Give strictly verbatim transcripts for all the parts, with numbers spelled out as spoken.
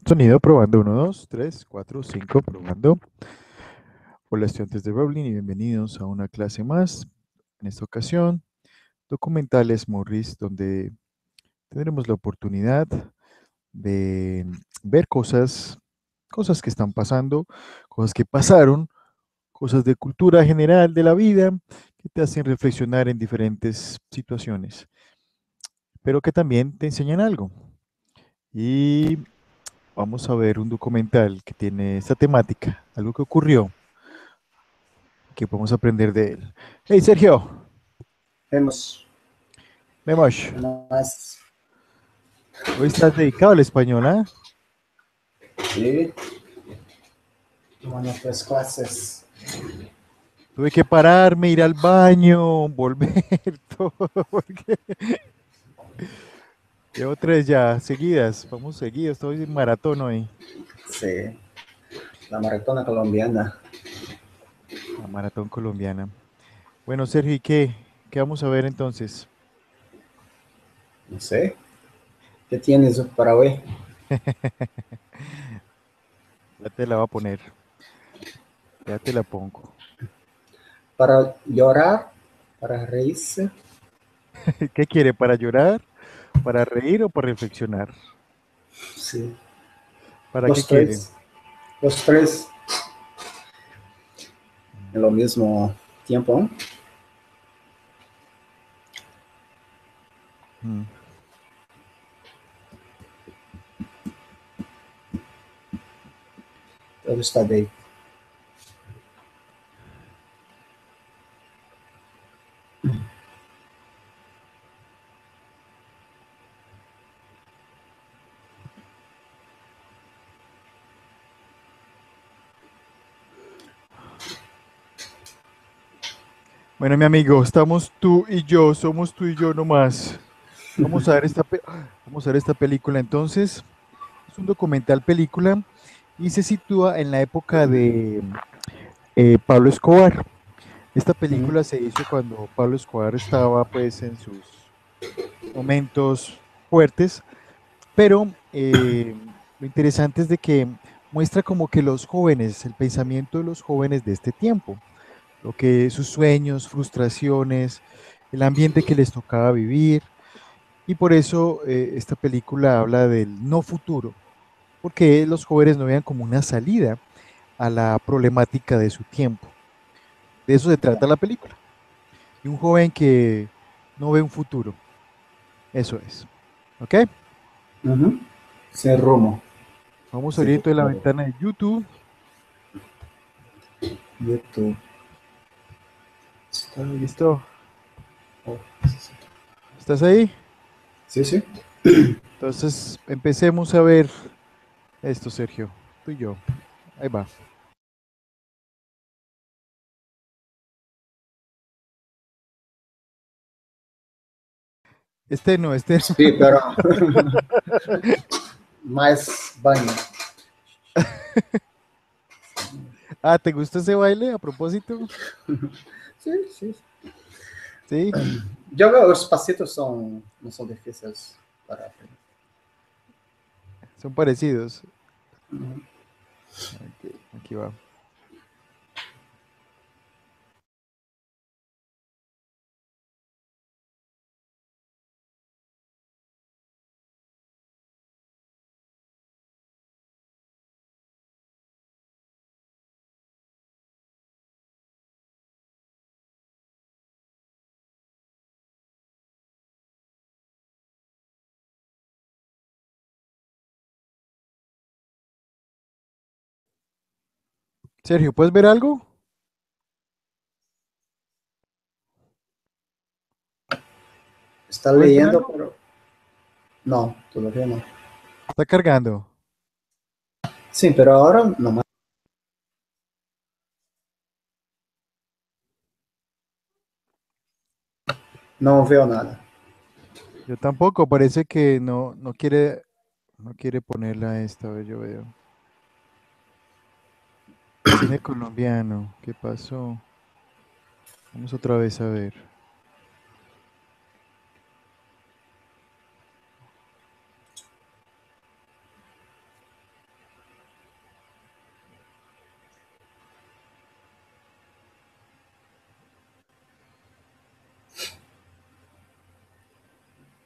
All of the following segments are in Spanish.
Sonido probando uno, dos, tres, cuatro, cinco, probando. Hola estudiantes de Roblin y bienvenidos a una clase más. En esta ocasión, documentales Morris, donde tendremos la oportunidad de ver cosas, cosas que están pasando, cosas que pasaron, cosas de cultura general de la vida que te hacen reflexionar en diferentes situaciones, pero que también te enseñan algo. Y vamos a ver un documental que tiene esta temática, algo que ocurrió que podemos aprender de él. Hey, Sergio, Vemos Memosh, más. hoy estás dedicado al español, ¿ah? Sí, como nuestras clases. Tuve que pararme, ir al baño, volver, todo, porque llevo tres ya seguidas, vamos seguidos, estoy en maratón hoy, Sí, la maratona colombiana. la maratón colombiana. Bueno, Sergio, ¿y qué? ¿Qué vamos a ver entonces? No sé, ¿qué tienes para hoy? Ya te la voy a poner, ya te la pongo. Para llorar, para reírse. ¿Qué quiere? ¿Para llorar? ¿Para reír o para reflexionar? Sí, ¿Para qué los quiere? tres, los tres en lo mismo tiempo. Mm. Todo está bien. Bueno, mi amigo, estamos tú y yo, somos tú y yo nomás. Vamos a ver esta, pe- vamos a ver esta película entonces. Es un documental película y se sitúa en la época de eh, Pablo Escobar. Esta Mm, película se hizo cuando Pablo Escobar estaba pues en sus momentos fuertes, pero eh, lo interesante es de que muestra como que los jóvenes, el pensamiento de los jóvenes de este tiempo, lo que sus sueños, frustraciones, el ambiente que les tocaba vivir. Y por eso eh, esta película habla del no futuro, porque los jóvenes no vean como una salida a la problemática de su tiempo. De eso se ya. trata la película. De un joven que no ve un futuro. Eso es. ¿Ok? Ujú. Sin rumbo, Vamos a sin abrir toda la futuro. ventana de YouTube. YouTube. Está YouTube. ¿Listo? Oh, sí, sí. ¿Estás ahí? Sí, sí. Entonces, empecemos a ver esto, Sergio. Tú y yo. Ahí va. Este no, este no. Sí, pero más baño. Ah, ¿te gusta ese baile a propósito? Sí, sí. Sí, Yo veo los pasitos son, no son difíciles para aprender. son parecidos. Ujú. Ok, aquí va. Sergio, ¿puedes ver algo? Está ¿Puedes ver leyendo, algo? pero no, todavía no. Está cargando. Sí, pero ahora no, más. No veo nada. Yo tampoco, parece que no, no quiere, no quiere ponerla esta vez, yo veo. Cine colombiano, ¿qué pasó? Vamos otra vez a ver.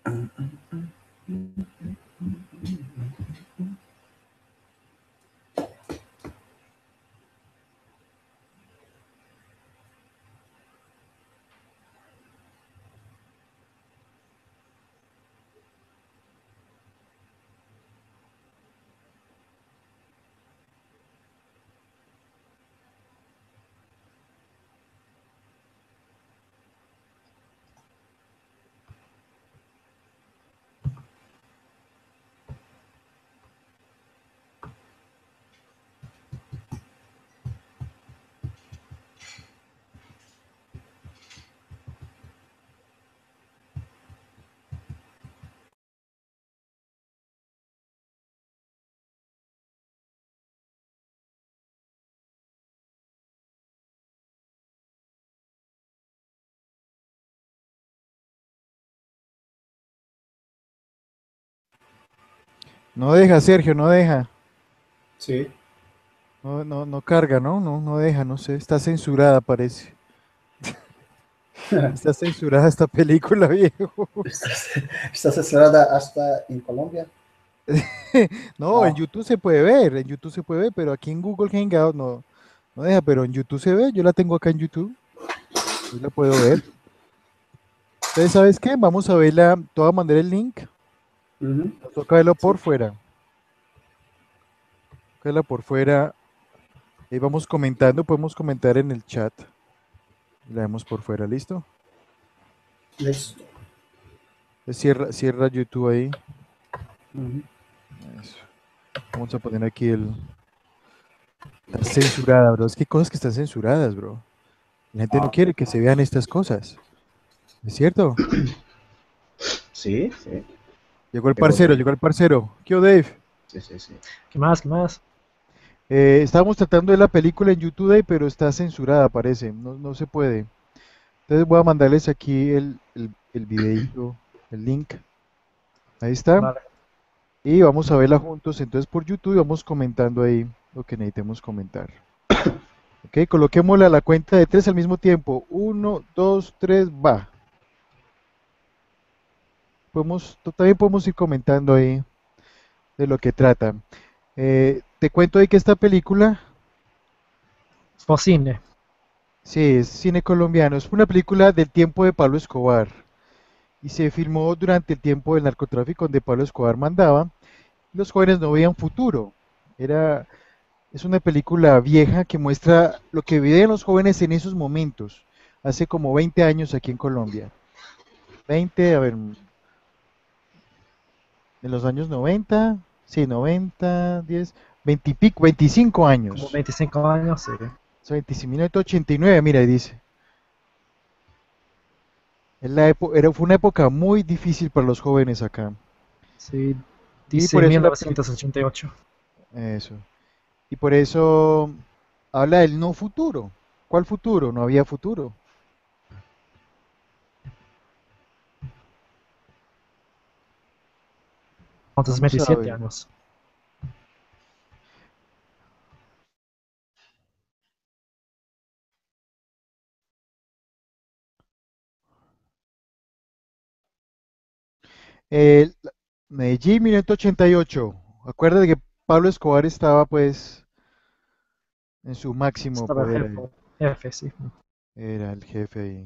No deja, Sergio, no deja. Sí. No, no, no carga, ¿no? No, no deja, no sé. Está censurada, parece. Está censurada esta película, viejo. ¿Estás, estás asesorada hasta en Colombia? No, en Ah, YouTube se puede ver, en YouTube se puede ver, pero aquí en Google Hangout no, no deja, pero en YouTube se ve. Yo la tengo acá en YouTube. Ahí la puedo ver. Entonces, ¿sabes qué? Vamos a verla. Te voy a mandar el link. ujú, Nos toca verlo sí. por fuera. Verla por fuera. Ahí vamos comentando. Podemos comentar en el chat. La vemos por fuera, ¿listo? Listo. Entonces, Cierra, cierra YouTube ahí. Ujú. Eso. Vamos a poner aquí el. Está censurada, bro. Es que hay cosas que están censuradas, bro. La gente no Ah, quiere que se vean estas cosas. ¿Es cierto? Sí, sí. Llegó el Llegó parcero, Dave. llegó el parcero. ¿Qué hubo, Dave? Sí, sí, sí. ¿Qué más? ¿Qué más? Eh, estábamos tratando de la película en YouTube, Dave, pero está censurada, parece. No, no se puede. Entonces voy a mandarles aquí el, el, el videito, el link. Ahí está. Vale. Y vamos a verla juntos. Entonces por YouTube vamos comentando ahí lo que necesitemos comentar. Ok, coloquémosla a la cuenta de tres al mismo tiempo. Uno, dos, tres, va. Podemos, también podemos ir comentando ahí de lo que trata. Eh, te cuento ahí que esta película, Focine. sí, es cine colombiano, es una película del tiempo de Pablo Escobar y se filmó durante el tiempo del narcotráfico donde Pablo Escobar mandaba. Los jóvenes no veían futuro. Era, es una película vieja que muestra lo que vivían los jóvenes en esos momentos, hace como veinte años aquí en Colombia. veinte, a ver, en los años noventa, sí, noventa, diez, veinte y pico, veinticinco Como años. veinticinco años, sí. O sea, veinticinco, mil novecientos ochenta y nueve, mira, ahí dice. Es la epo- era, fue una época muy difícil para los jóvenes acá. Sí, Y dice por eso la peli- mil novecientos ochenta y ocho. eso. Y por eso habla del no futuro. ¿Cuál futuro? No había futuro. Entonces Vamos a veintisiete ver. años. Eh, la- Medellín, mil novecientos ochenta y ocho. Acuérdate que Pablo Escobar estaba pues en su máximo Estaba el poder ahí. jefe, jefe, sí. Era el jefe ahí.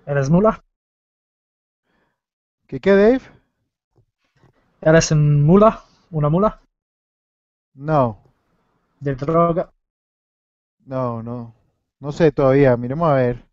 ¿Eres mula? ¿Qué qué, Dave? ¿Eres un mula? ¿Una mula? No, ¿De droga? no, no. No sé todavía. Miremos a ver.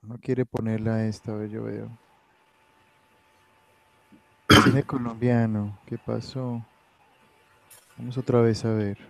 No quiere ponerla esta vez, yo veo. Cine colombiano, ¿qué pasó? Vamos otra vez a ver.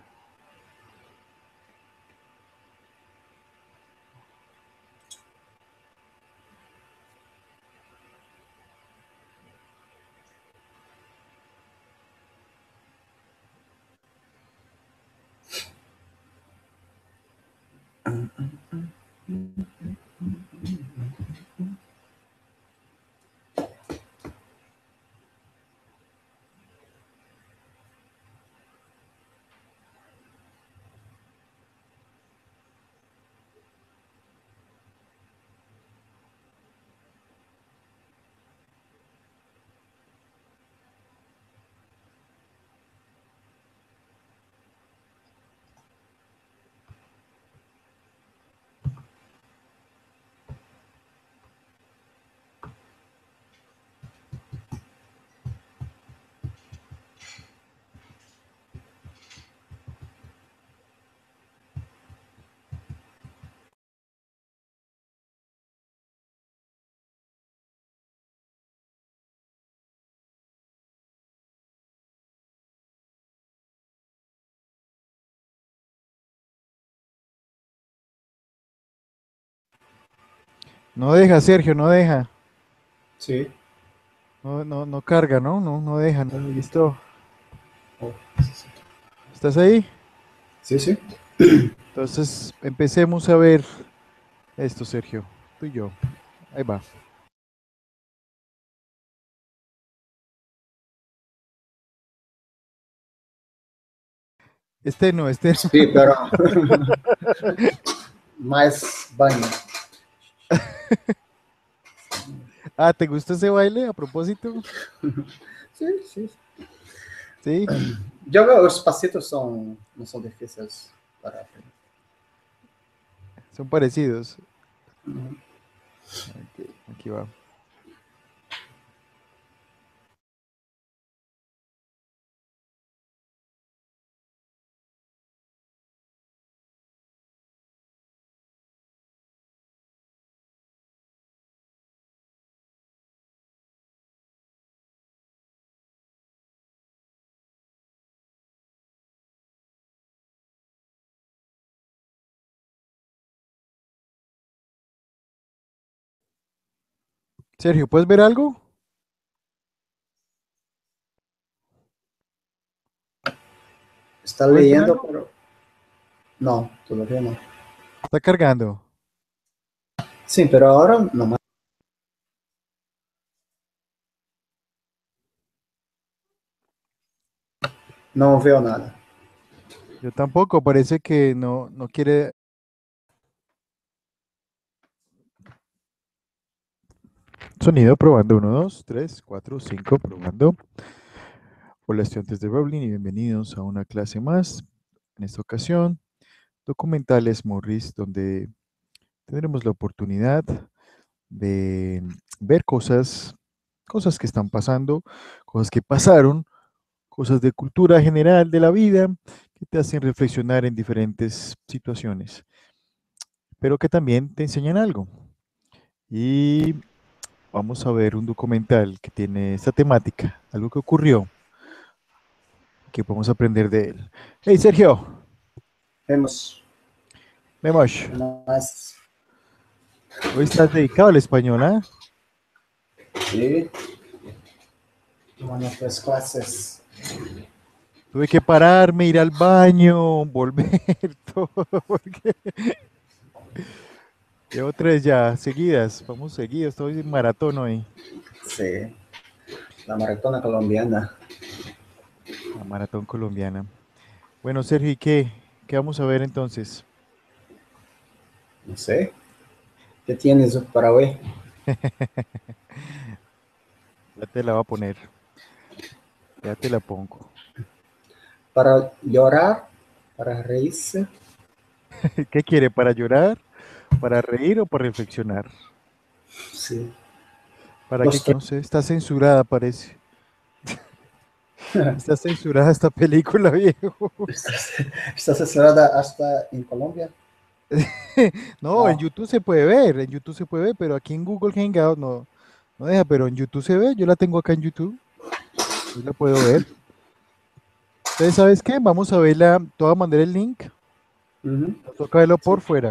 No deja, Sergio, no deja. Sí. No, no, no carga, ¿no? No, no deja, no, listo. Oh, ¿Estás ahí? sí, sí. Entonces, empecemos a ver esto, Sergio. Tú y yo. Ahí va. Este no, este no. Sí, pero más baño. Ah, ¿te gusta ese baile a propósito? Sí, sí. Sí. Yo veo los pasitos son, no son difíciles para aprender. Son parecidos. Ujú. Ok, aquí va. Sergio, ¿puedes ver algo? Está ¿Puedes ver leyendo, algo? pero no, todavía no. Está cargando. Sí, pero ahora nomás no veo nada. Yo tampoco, parece que no, no quiere. Sonido probando. Uno, dos, tres, cuatro, cinco, probando. Hola, estudiantes de Roblin y bienvenidos a una clase más. En esta ocasión, documentales Morris, donde tendremos la oportunidad de ver cosas, cosas que están pasando, cosas que pasaron, cosas de cultura general de la vida que te hacen reflexionar en diferentes situaciones, pero que también te enseñan algo. Y vamos a ver un documental que tiene esta temática, algo que ocurrió, que podemos aprender de él. Hey, Sergio, Vemos Memosh, más. hoy estás dedicado al español, ¿ah? Sí. Nuestras clases. Tuve que pararme, ir al baño, volver, todo, porque llevo tres ya seguidas, vamos seguidos, estoy en maratón hoy. Sí. La maratona colombiana. La maratón colombiana. Bueno, Sergio, ¿y qué? ¿Qué vamos a ver entonces? No sé. ¿Qué tienes para hoy? Ya te la voy a poner, ya te la pongo. Para llorar, para reírse. ¿Qué quiere? ¿Para llorar? ¿Para reír o para reflexionar? Sí. ¿Para qué? Los No sé, está censurada, parece. Está censurada esta película, viejo. ¿Estás, estás asesorada hasta en Colombia? No, en Ah, YouTube se puede ver, en YouTube se puede ver, pero aquí en Google Hangout no, no deja, pero en YouTube se ve, yo la tengo acá en YouTube, yo la puedo ver. Entonces, ¿sabes qué? Vamos a verla, te voy a mandar el link, ujú, nos toca verlo sí. por fuera,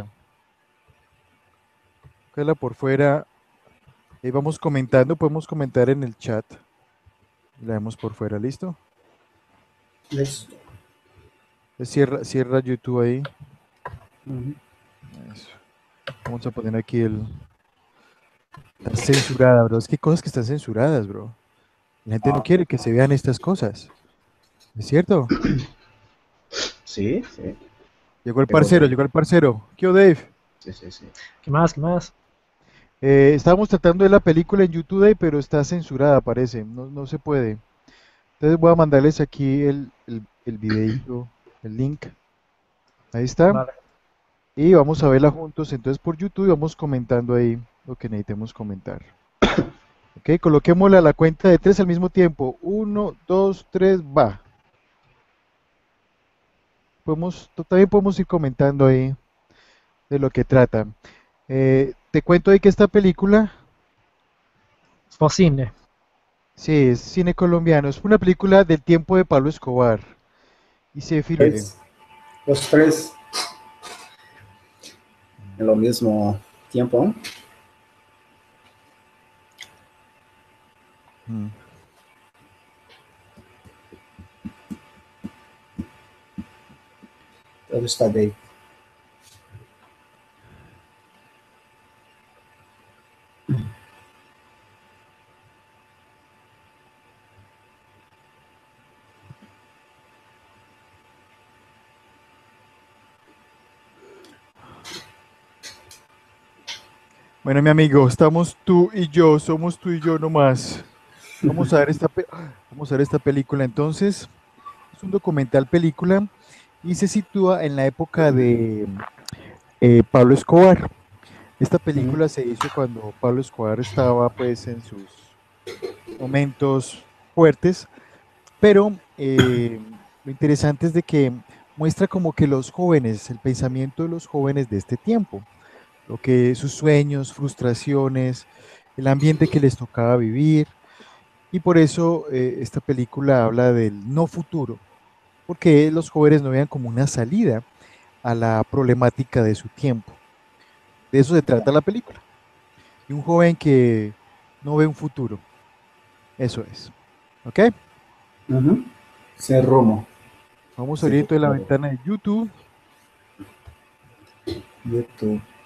verla por fuera, y vamos comentando, podemos comentar en el chat, la vemos por fuera, ¿listo? Listo. Entonces, Cierra, cierra YouTube ahí, Ujú. eso. Vamos a poner aquí el, está censurada, bro, es que hay cosas que están censuradas, bro. La gente no Ah, quiere que se vean estas cosas, ¿es cierto? Sí, sí. Llegó el Llegó parcero, Dave. llegó el parcero. ¿Qué hubo, Dave? Sí, sí, sí. ¿Qué más? ¿Qué más? Eh, estábamos tratando de la película en YouTube, Dave, pero está censurada, parece. No, no se puede. Entonces voy a mandarles aquí el, el, el videíto, el link. Ahí está. Vale. Y vamos a verla juntos. Entonces por YouTube vamos comentando ahí lo que necesitemos comentar. Ok, coloquémosla a la cuenta de tres al mismo tiempo. Uno, dos, tres, va. Podemos, también podemos ir comentando ahí de lo que trata. Eh, te cuento ahí que esta película, Focine. sí, es cine colombiano. Es una película del tiempo de Pablo Escobar. Y se filme. tres. Los tres en lo mismo tiempo. Mm. Todo está de Bueno, mi amigo, estamos tú y yo, somos tú y yo nomás. Vamos a ver esta, pe- vamos a ver esta película. Entonces, es un documental película y se sitúa en la época de eh, Pablo Escobar. Esta Ujú. película se hizo cuando Pablo Escobar estaba pues en sus momentos fuertes, pero eh, lo interesante es de que muestra como que los jóvenes, el pensamiento de los jóvenes de este tiempo, lo que sus sueños, frustraciones, el ambiente que les tocaba vivir. Y por eso eh, esta película habla del no futuro, porque los jóvenes no vean como una salida a la problemática de su tiempo. De eso se trata la película, de un joven que no ve un futuro. Eso es. ¿Ok? Ujú. Sin rumbo, Vamos a sin abrir entonces la futuro. ventana de YouTube. YouTube.